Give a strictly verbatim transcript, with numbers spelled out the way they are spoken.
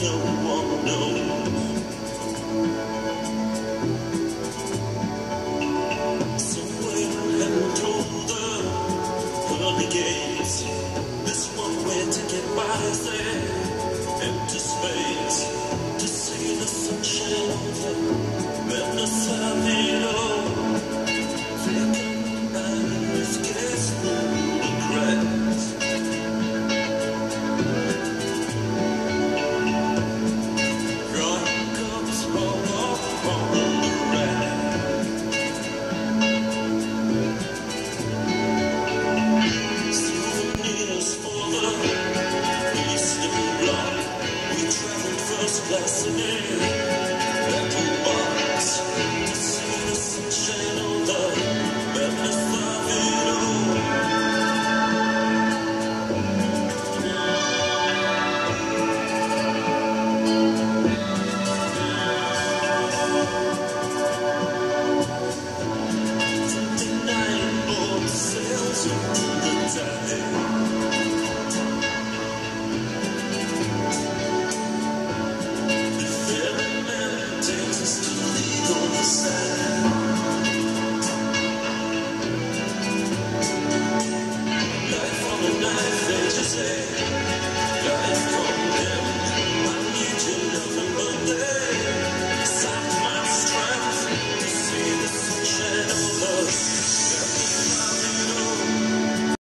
no one knows. Somewhere heading through the pearly gates, there's one way to get by there, empty space, to see the sunshine over, then the sun it all. Flickering eyes gets through the cracks. Drawing cups all up on the rack. Souvenirs for the Eastern Bloc. We traveled first class in a metal box to see the sunshine on the madness of it all. Twenty-nine boat sails into the tide. The ferryman takes us to the other side. Life on a knife edge is a life.